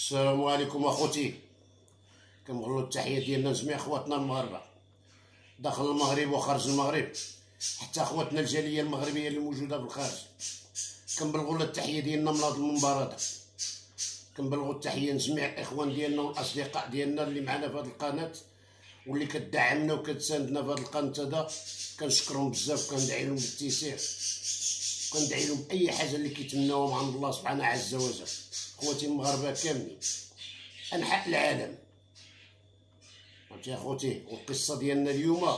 السلام عليكم اخوتي. كنبغيو التحيه ديالنا لجميع خواتنا المغاربه داخل المغرب وخارج المغرب، حتى خواتنا الجاليه المغربيه اللي موجوده بالخارج. كنبلغوا التحيه ديالنا من هذا المنبر هذا، كنبلغوا التحيه لجميع الاخوان ديالنا والاصدقاء ديالنا اللي معنا في هذه القناه واللي كتدعمنا وكتساندنا في هذه القناه هذا. كنشكرهم بزاف، كندعي لهم بالتيسير، كندعي لهم باي حاجه اللي كيتمناوها عند الله سبحانه عز وجل. خواتي المغاربه كاملين انحاء العالم، فهمتي يا خوتي. والقصه ديالنا اليوم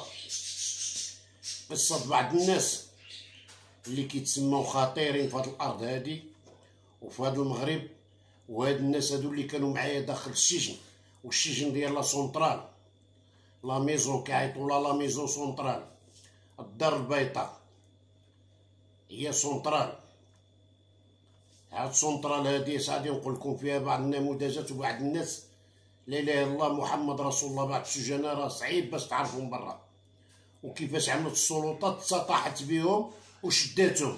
قصه بعض الناس اللي كيتسموا خطيرين في هذه الارض هذه وفي هذا المغرب. وهاد الناس هادو اللي كانوا معايا داخل السجن، والسجن ديال لا سونطرال، لا ميزون كيعيطوا لها لا ميزون سونطرال، الدار البيضاء هي سونطرال. هاد سونطرال هادي سعدي نقول لكم فيها بعض النموذجات وبعض الناس لا اله الا الله محمد رسول الله. بعض السجناء راه صعيب باش تعرفهم برا، وكيفاش عملت السلطات تسطحت بهم وشداتهم.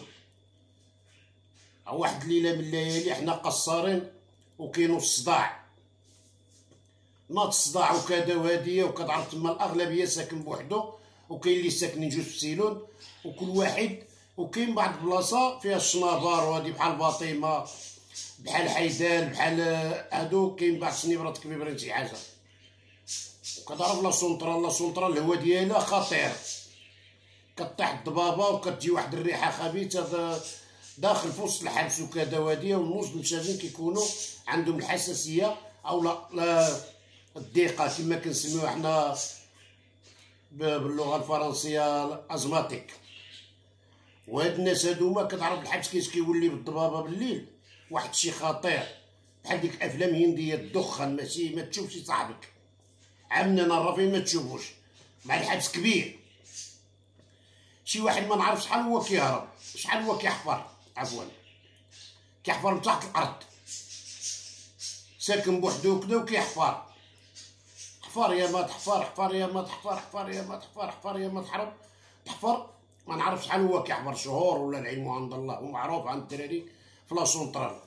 واحد الليله من الليالي حنا قصارين وكاينو الصداع، ناض الصداع وكذا وهاديه، وكتعرف تما الاغلبيه ساكن بوحدو وكاين اللي ساكنين جوج في سيلون وكل واحد، وكاين بعض البلاصه فيها الشنابار وهادي بحال باطيمه بحال حيدان بحال هادو، كاين بعض السنيبرات كبيرين شي حاجه. وكتعرف لا سونطرال الهوا ديالها خطير، كطيح الضبابه وكتجي واحد الريحه خبيثه داخل في وسط الحبس وكذا وهاديه. والنص المشاغبين كيكونوا عندهم الحساسيه او لا الضيقه كما كنسميوها حنا باللغه الفرنسيه ازماتيك. وهاد الناس هادوما كتعرف الحبس كيفاش كيولي بالضبابه بالليل واحد الشيء خطير، بحال ديك افلام هنديه الدخان، ماشي ما تشوفش صاحبك عمنا رافين ما تشوفوش، مع الحبس كبير. شي واحد ما نعرف شحال هو كيهرب، شحال هو كيحفر، عفوا كيحفر من تحت الارض، ساكن بوحدو كدا وكيحفر. حفر يا ما تحفر، حفر يا ما تحفر، حفر يا ما تحفر، حفر يا ما تحرب تحفر. ما نعرف شحال هو كيحفر، شهور ولا العلم عند الله، ومعروف عند الدراري في لا سونطرال.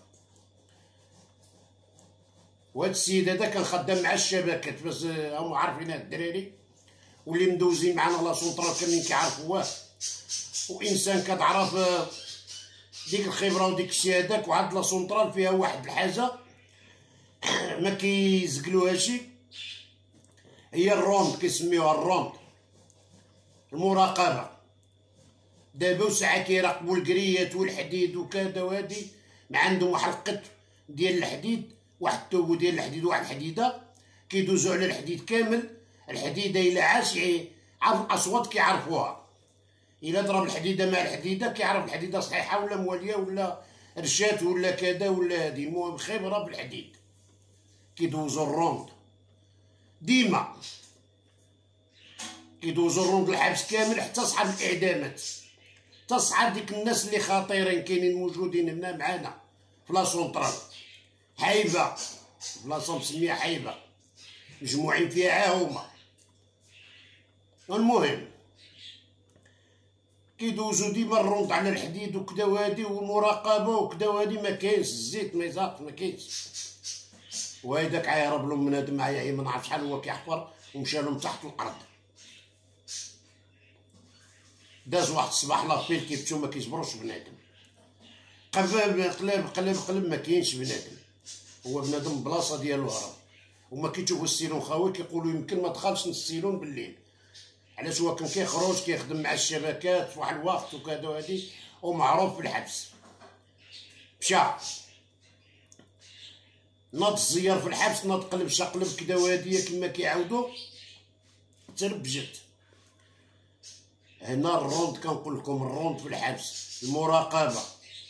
وهاد السيد هذا كان خدام مع الشبكات، بس هما عارفين هاد الدراري واللي مدوزين معنا لا سونطرال كاملين كيعرفوه. وانسان كتعرف ديك الخبره وديك الشيء هذاك. وعاد لا سونطرال فيها واحد الحاجه ما كيزقلوهاش، هي الروند، كيسميوها الروند، المراقبه. دابا وساعه كيراقبوا الكريات والحديد وكذا وهادي، ما عندهم واحد القط ديال الحديد، واحد التوبو ديال الحديد، واحد الحديده كيدوزوا على الحديد كامل. الحديده الا عاش عارف الاصوات كيعرفوها، الا ضرب الحديده مع الحديده كيعرف الحديده صحيحه ولا مواليه ولا رشات ولا كذا ولا هادي. المهم خبره بالحديد. كيدوزوا الروند ديما، كيدوزوا الروند الحبس كامل حتى صحاب الاعدامات، حتى صحاب ديك الناس اللي خطيرين كاينين موجودين هنا معانا في لا سونطرال. حيبه بلاصه مسميه حيبه، مجموعين فيها عا هما. المهم كيدوزو ديما الروند على الحديد وكدا وهادي، والمراقبه وكدا وهادي. ما كاينش الزيت، ما يزاق، ما كاينش. وهيداك عيهرب لهم من هاد معايا ما نعرف شحال هو كيحفر، ومشى لهم تحت الارض. داز واحد الصباح لابيل كيفتو ما كيصبروش بنادم، قلب ما كاينش بنادم. هو بنادم بلاصه ديالو هرب. وما كيشوفوا السيلون خاوي كيقولوا يمكن ما دخلش للسيلون بالليل، علاش هو كان كيخرج كيخدم مع الشبكات في واحد الوقت وكذا وهادي، ومعروف في الحبس. مشى ناض الزيار في الحبس، ناض قلب شقلب كدا وهادي كما كيعاودوا، تربجت. هنا الروند كنقول لكم، الروند في الحبس، المراقبه.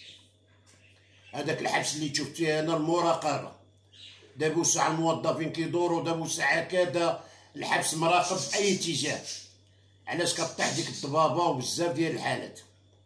هذاك الحبس اللي تشوف فيه هنا المراقبه. دابا ساعه الموظفين كيدوروا، دابا ساعه كذا الحبس مراقب في اي اتجاه. علاش كطيح ديك الضبابه وبزاف ديال الحالات.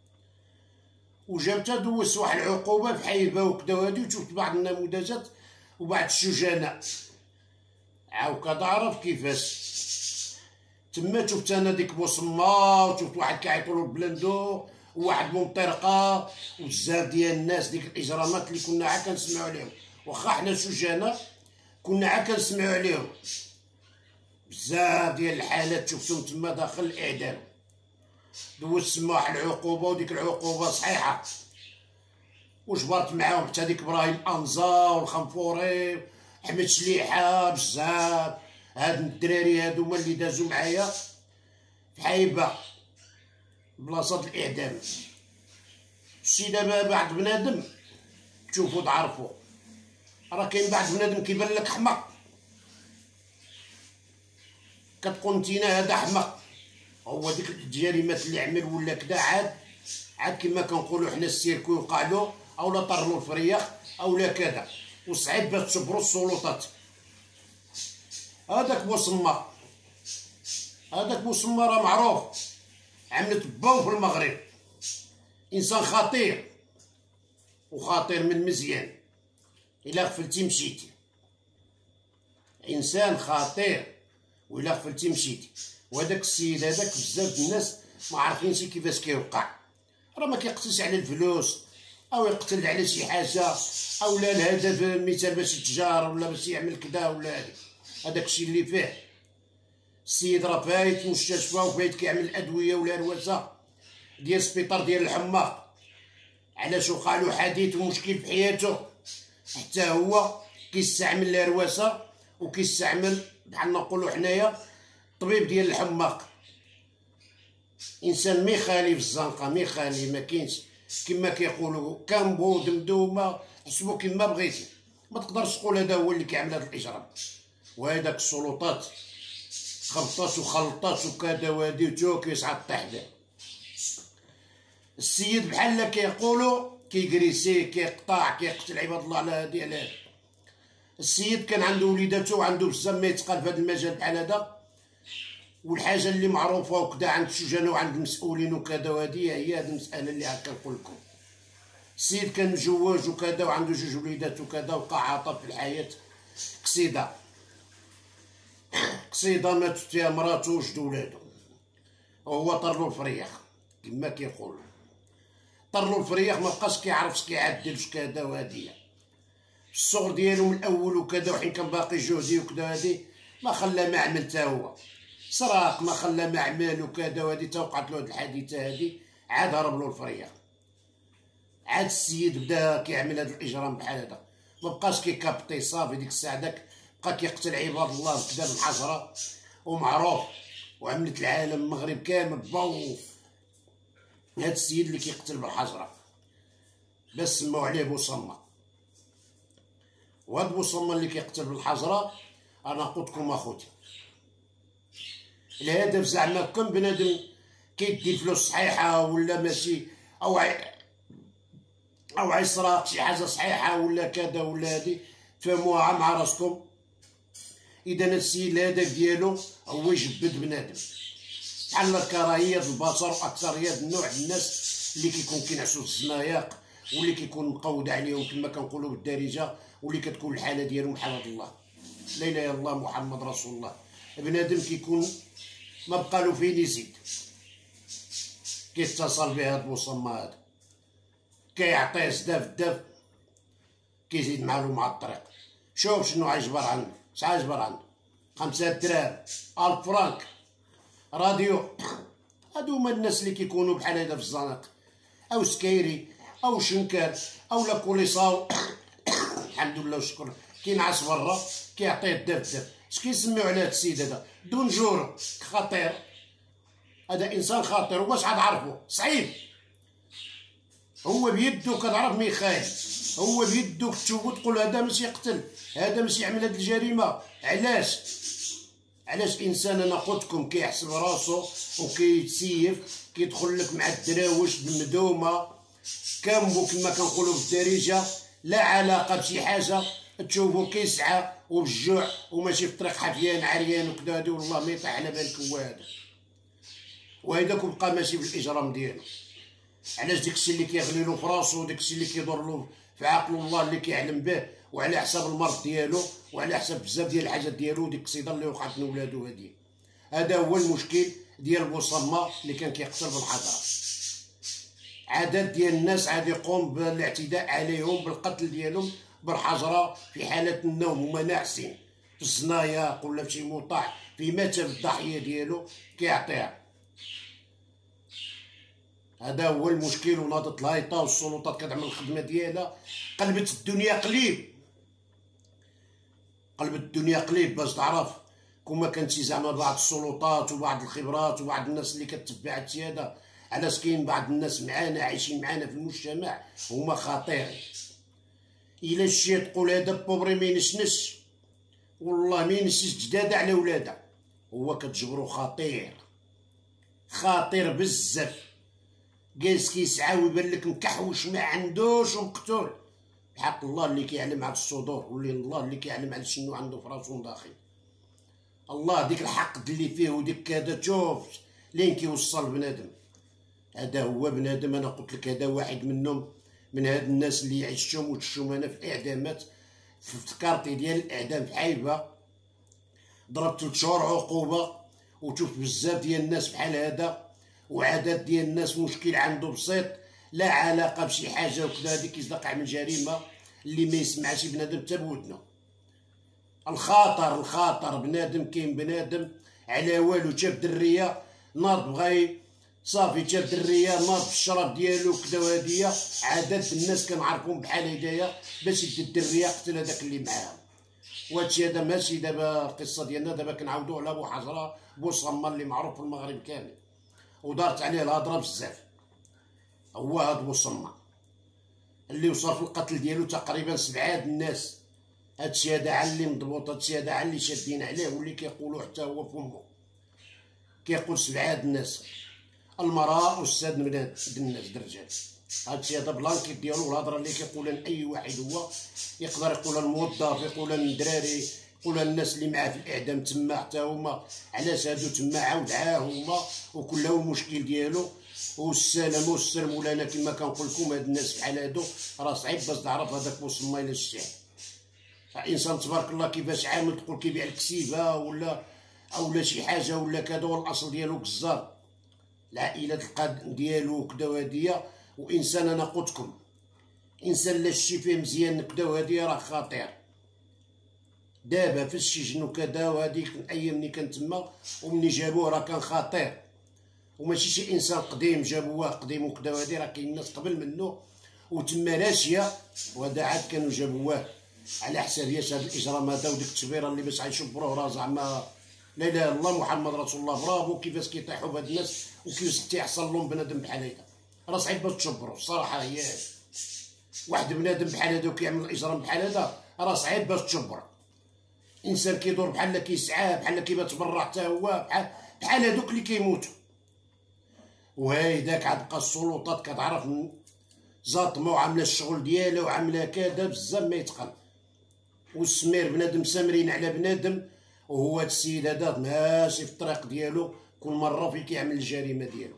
وجا دوزت واحد العقوبه في حيبه وكدا وهادي، وشفت بعض النموذجات وبعض الشجناء. عاو كتعرف كيفاش تما شفت انا ديك بوصمه، وشفت واحد كيعيطولو بلندو، وواحد بومطرقه، وبزاف ديال الناس. ديك الاجرامات اللي كنا عا كنسمعوا عليهم، واخا حنا سجانا كنا عا كنسمعو عليهم بزاف ديال الحالات شفتهم تما داخل الاعدام، دوز تما واحد العقوبه وديك العقوبه صحيحه وجبرت معاهم حتى ديك ابراهيم انزا والخنفوري احمد شليحه بزاف. هاد الدراري هادو هما اللي دازو معايا في حايبه بلاصه الاعدام. شتي دابا بعض بنادم تشوفو تعرفو، راه كاين بعض بنادم كيبان لك حماق، كتقول نتينا هذا حماق. هو ديك الجريمات اللي عمل ولا كدا عاد كما كنقولو حنا السيركو يوقع له اولا طرلو الفرياخ اولا كذا، وصعيب باش تصبرو السلطات. هذاك بوسما راه معروف، عملت باو في المغرب، انسان خطير وخطير من مزيان، الا غفلتي مشيتي. انسان خطير وإلا غفلتي مشيتي. وهداك السيد هذاك بزاف الناس ما عارفينش كيفاش كيوقع، راه ما كيقتلش على الفلوس او يقتل على شي حاجه او لا الهدف مثال باش يتجار ولا باش يعمل كدا ولا هادي. هذاك الشيء اللي فيه السيد راه فايت مستشفى وفايت كيعمل ادويه ولا رواسه ديال السبيطار ديال الحماق. علاش وقع له حديث ومشكل في حياته، حتى هو كيستعمل الرواسه وكيستعمل بحال نقولوا حنايا الطبيب ديال الحماق. انسان ميخالي في الزنقه، ميخالي ما كاينش كما كيقولوا كامبو دمدومه، حسبو كما بغيتي، ما تقدرش تقول هذا هو اللي كيعمل هذا الاجرام. وهذاك السلطات خبطات وخلطات وكذا وهادي وتو كيصعد طيح به. السيد بحال كيقولوا كيكريسي كيقطع كيقتل عباد الله على هادي على هادي. السيد كان عنده وليداتو وعنده بزاف ما يتقال في هذا المجال بحال هذا. والحاجه اللي معروفه وكذا عند السجناء وعند المسؤولين وكذا وهادي هي هذه المساله اللي هكا نقول لكم. السيد كان مجوج وكذا وعنده جوج وليدات وكذا، وقع عطب في الحياه قصيده ماتت فيها مراتو وجد ولادو، وهو طرلو الفرياخ كما كيقولوا. طرلو الفرياخ ما بقاش كيعرف اش كيعدل اش كذا وهادي. الصغر ديالو من الاول وكذا وحين كان باقي جهدي وكذا هادي ما خلى ما عمل تا هو سراق، ما خلى ما عمل وكذا وهادي تا وقعت له هاد الحادثه هادي. عاد هرب له الفرياخ، عاد السيد بدا كيعمل هاد الاجرام بحال هذا، ما بقاش كيكابطي صافي. ديك الساعه داك بقى كيقتل عباد الله بكذا بالحجره ومعروف، وعملت العالم المغرب كامل باو هاد السيد اللي كيقتل بالحجره، بس سماو عليه بوصمه. وهاد بوصمه اللي كيقتل بالحجره انا قلتلكم اخوتي الهدف زعما كون بنادم كيدي الفلوس صحيحه ولا ماشي او عيسراق شي حاجه صحيحه ولا كذا ولا هادي، تفهموها مع راسكم. اذا السيد الهدف ديالو هو يجبد بنادم، بحال الكراهيه البصر واكثريه النوع الناس اللي كيكون كينعسوا في الزنايق واللي كيكون مقود عليهم كما كنقولوا بالدارجه، واللي كتكون الحاله ديالهم بحال هاد الله لا اله الا الله محمد رسول الله. بنادم كيكون ما بقالو فين يزيد، كيتصل به هاد المصمم هذا كيعطيه زداف كيزيد معلو مع الطريق. شوف شنو عيجبر عنده، شحال عيجبر عنده 5 دراهم 1000 فرانك راديو. هادو هما الناس اللي كيكونوا بحال هذا في الزناق او سكيري او شنكر او لا كوليصاو الحمد لله والشكر كينعس برا كيعطيه داف. اش كيسميو على هاد السيد هذا؟ دونجور خطير، هذا انسان خطير. وباش عاد عرفو صعيب، هو بيدو كتعرف مي خاين، هو بيدو تشوفو تقول هذا ماشي يقتل، هذا ماشي يعمل هاد الجريمه. علاش انسان انا قلتلكم كيحسب راسو وكيتسيف كيدخل لك مع الدراوش المدومه كامبو كما كنقولوا بالدارجه، لا علاقه بشي حاجه، تشوفو كيسعى وبالجوع وماشي في الطريق حفيان عريان وكذا هادي، والله ما يطيح على بالك هو هذا. وهذاك بقى ماشي بالاجرام ديالو. علاش داكشي اللي كيغلي له في راسو وداكشي اللي كيضر له في عقل الله اللي كيعلم به، وعلى حساب المرض ديالو وعلى حساب بزاف ديال الحاجات ديالو. ديك القصيده اللي وقعت لولادو هادي، هذا هو المشكل ديال بوصمه اللي كان كيقتل بالحجره. عدد ديال الناس عاد يقوم بالاعتداء عليهم بالقتل ديالهم بالحجره في حاله النوم هما ناعسين في الزنايق ولا في شي مطاع في متى الضحيه ديالو كيعطيها. هذا هو المشكل. وناضت الهيطه والسلطات كتعمل الخدمه ديالها، قلبت الدنيا قليب، قلبت الدنيا قليب باش تعرف. كما كانتي زعما بعض السلطات وبعض الخبرات وبعض الناس اللي كتبع السياده، علاش كاين بعض الناس معانا عايشين معانا في المجتمع هما خطيرين. الا شتي تقول هذا بوبري ما ينشنش، والله ما ينشنش جداده على ولاده، هو كتجبرو خطير، خطير بزاف. جالس كيسعى ويبان لك مكحوش ما عندوش ومقتول، بحق الله اللي كيعلم على الصدور، واللي الله اللي كيعلم على شنو عنده في راسو داخل. الله ديك الحقد اللي فيه وديك كذا، تشوف لين كيوصل بنادم. هذا هو بنادم. انا قلت لك هذا واحد منهم، من هاد الناس اللي عشتهم وتشتهم انا في الاعدامات، في الكارتي ديال الاعدام في حايبه، ضربت 3 شهور عقوبه. وتشوف بزاف ديال الناس بحال هذا، وعدد ديال الناس مشكل عنده بسيط لا علاقه بشي حاجه وكذا، هذيك كيصدق من جريمه اللي ما يسمعش بنادم حتى بودنو. الخاطر بنادم، كاين بنادم على والو، شاف دريه ناض بغا صافي، شاف دريه ناض في الشراب ديالو كدا، وهاديه عدد الناس كنعرفهم بحال هدايا باش يدي الدريه قتل هذاك اللي معاهم. وهادشي هذا ماشي دابا القصه ديالنا، دابا كنعاودو على بو حجره بو صما اللي معروف في المغرب كامل ودارت عليه الهضره بزاف. هو هاد بو صما اللي وصل في القتل ديالو تقريبا 7 الناس. هادشي هذا على اللي مضبوط، هادشي هذا على اللي شادين عليه واللي كيقولوا حتى هو فمو كيقول 7 الناس، المراه والساد الناس الرجال. هادشي هذا بلانكيت ديالو، الهضره اللي كيقولها اي واحد هو يقدر يقولها الموظف، يقولها الدراري، يقولها الناس اللي معاه في الاعدام تما حتى هما علاش هادو تما عاود هما، وكل هو المشكل ديالو. والسلام والسر مولانا كما كنقول لكم، هاد الناس بحال هادو راه صعيب باش تعرف هذاك بوصما الى الشعب. انسان تبارك الله كيفاش عامل، تقول كيبيع الكسيبه ولا شي حاجه ولا كذا، والاصل ديالو كزار، العائله ديالو كدا وهاديه. وانسان انا قلتلكم انسان لا شتي فيه مزيان كدا وهاديه راه خطير. دابا في السجن وكذا، وهاديك الايام ملي كان تما ومني جابوه راه كان خطير، وماشي شي انسان قديم جابوه قديم وكذا وهادي، راه كاين ناس قبل منه وتما راشيه، وهذا عاد كانوا جابوه على حساب ياش هاد الاجرام هذا وديك التشبيره اللي باش غيشبروه راه زعما لا اله الا الله محمد رسول الله. برافو كيفاش كيطيحوا بهاد الناس وكيفاش تيحصل لهم بنادم بحال هكا، راه صعيب باش تشبروا الصراحه. هي واحد بنادم بحال هذا وكيعمل الاجرام بحال هذا راه صعيب باش تشبر. انسان كيدور بحال كيسعى، بحال كيبات تبرع حتى هو، بحال هذوك اللي كيموتوا. وهايداك عاد بقى السلطات كتعرف زاطمه وعامله الشغل ديالها وعامله كذا بزاف ما يتقن، والسمير بنادم سامرين على بنادم. وهو هاد السيد هذا ماشي في الطريق ديالو، كل مره في كيعمل الجريمه ديالو.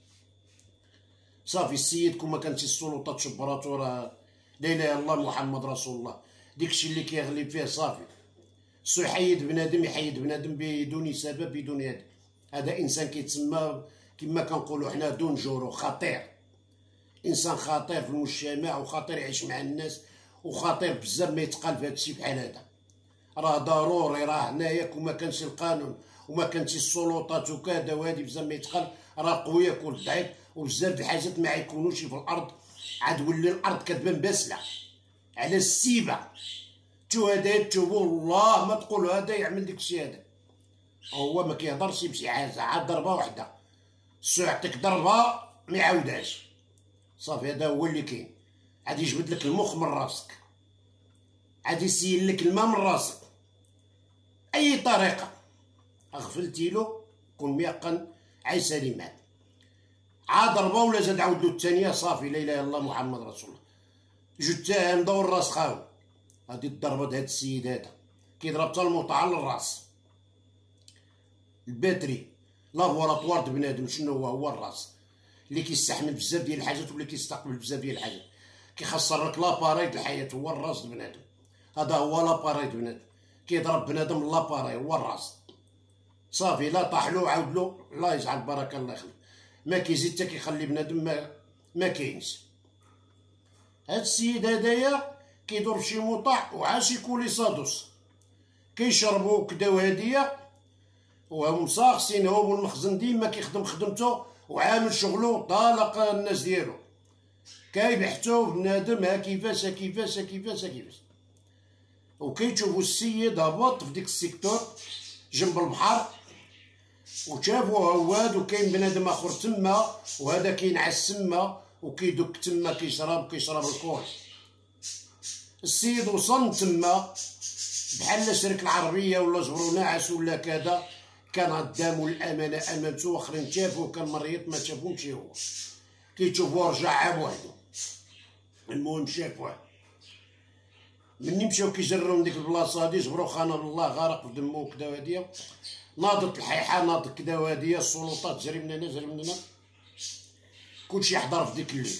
صافي السيد كما كانت السلطات شبراتو راه لا اله الا الله محمد رسول الله، داكشي اللي كيغلب فيه صافي. سو يحيد بنادم، يحيد بنادم بدون سبب بدون هذا. هذا انسان كيتسمى كما كنقولوا حنا دونجورو، خطير، انسان خطير في المجتمع وخطير يعيش مع الناس وخطير بزاف ما يتقال في هادشي بحال هذا. راه ضروري، راه هنايا كما كانش القانون وما كانش السلطات وكذا وهادي بزاف ما يتقال، راه قوي يكون ضعيف، وبزاف د الحاجات ما يكونوش في الارض، عاد ولي الارض كتبان باسله على السيبه. تو هذا تشوفوا والله ما تقولوا هذا يعمل داك الشيء هذا، هو ما كيهضرش بشي حاجه، عاد ضربه واحده سو يعطيك ضربه ما يعاودهاش صافي. هذا هو اللي كاين، عاد يجبد لك المخ من راسك، عاد يسيل لك الماء من راسك اي طريقه غفلتي له كون ميقن عايش سليمان. عاد ضربه ولا زاد عاود له الثانيه صافي لا اله الا الله محمد رسول الله. جوج تاع مدور راس خاوي. هادي الضربه د هاد السيد هذا كيضرب حتى الموطعه للراس. الباتري لابوراتوار د بنادم شنو هو الراس اللي كيستحمل بزاف ديال الحاجات واللي كيستقبل بزاف ديال الحاجات، كيخسر لك لاباري د الحياه هو الراس د بنادم. هذا هو لاباري د بنادم، كيضرب بنادم لاباري هو الراس صافي. لا طاح له عاود له الله يجعل بركه الله يخليك، ما كيزيد حتى كيخلي بنادم ما كاينش. هاد السيد هدايا كيدور فشي موطع وعاش يكولي صادوس كيشربو كدا وهادية وهم مساخسين. هو المخزن ديما كيخدم خدمتو وعامل شغلو طالق الناس ديالو كيبحثو بنادم ها كيفاش كيفاش كيفاش كيفاش. وكيتشوفو السيد هبط في ديك السيكتور جنب البحر وشافو هواد وكاين بنادم اخر تما وهذا كينعس تما وكيدك تما كيشرب الكول. السيد وصل تما بحال شرك العربيه ولا جبرو ناعس ولا كذا كان قدامو الامانه امانته واخرين شافوه كان مريض ما شافوهمش هو كيتشوفوه رجع عا بوحدو. المهم شافوه مني مشاو كيجرو من ديك البلاصه هادي جبرو خانه بالله غارق في دمو وكدا وهاديه ناضت الحيحه ناضت كدا وهاديه السلطات جري من هنا جري من هنا كلشي حضر في ديك الليل.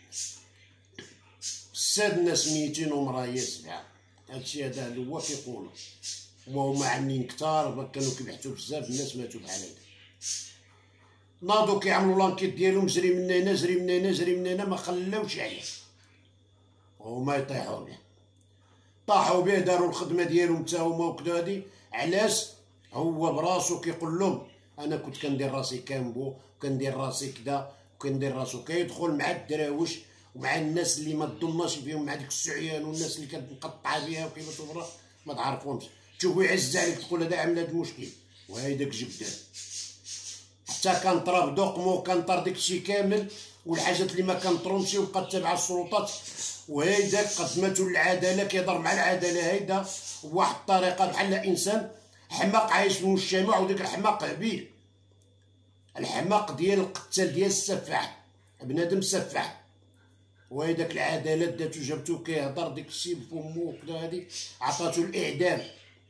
الساد الناس ميتين ومرايا سبعه هادشي هذا هو كيقولو وهما عاملين كتار كانوا كيبحثوا بزاف الناس ماتوا بحال هكا. ناضو كيعملوا لانكيت ديالهم جري من هنا جري من هنا جري من هنا ما خلاوش عليه وهما يطيحوا به. طاحوا به داروا الخدمه ديالهم حتى هما وكدا هادي. علاش؟ هو براسو كيقول لهم انا كنت كندير راسي كامبو وكندير راسي كدا وكندير راسو. كيدخل مع الدراوش ومع الناس اللي ما تضمناش فيهم مع ديك السعيان والناس اللي كتقطع بها وكيف تبرا ما تعرفهمش. تشوفو يعز عليك تقول هذا عامل هذا المشكل وهاي داك جبدان حتى كنطرا دوقمو كنطر داكشي كامل والحاجات اللي ما كنطرونش وبقات تابعه السلطات. وهيداك قدمته للعداله كيهضر مع العداله هيدا بواحد الطريقه بحال انسان حماق عايش في المجتمع. وديك الحماق هبيل الحماق ديال القتال ديال السفاح بنادم سفاح. وهيداك العداله داتو جابتو كيهضر ديك الشي بفمو وكدا هادي عطاتو الاعدام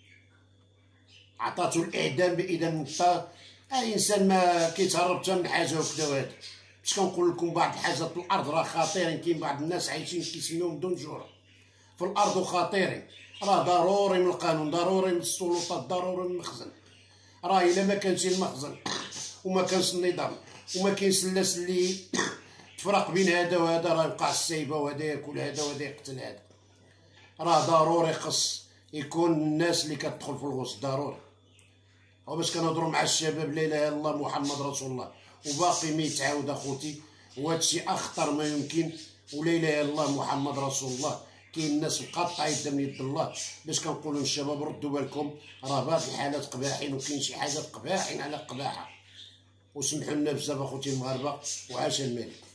باذا انت اي انسان ما كيتهرب حتى من حاجه وكدا وهادي. باش كنقول لكم بعض الحاجات في الارض راه خطيرين. كاين بعض الناس عايشين كيسميوهم دنجوره في الارض وخطيرين. راه ضروري من القانون ضروري من السلطات ضروري من المخزن. راه الا ما كانش المخزن وما كانش النظام وما كاينش الناس اللي تفرق بين هذا وهذا راه يوقع السايبه وهذا ياكل هذا وهذا يقتل هذا. راه ضروري خص يكون الناس اللي كتدخل في الغوص ضروري. وباش كنهضروا مع الشباب لا اله الا الله محمد رسول الله وباقي ما يتعاود اخوتي وهادشي اخطر ما يمكن. ولا اله الا الله محمد رسول الله. كاين ناس مقطعه يدها من يد الله. باش كنقولوا للشباب ردوا بالكم راه باقي الحالات قباحين وكاين شي حاجات قباحين على قباحه. وسمحوا لنا بزاف اخوتي المغاربه وعاش الملك.